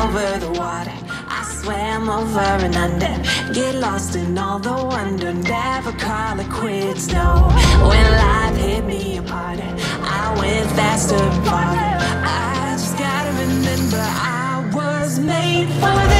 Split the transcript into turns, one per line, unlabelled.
over the water, I swam over and under. Get lost in all the wonder, never call it quits, no. When life hit me apart, I went faster and farther. I just gotta remember I was made for this.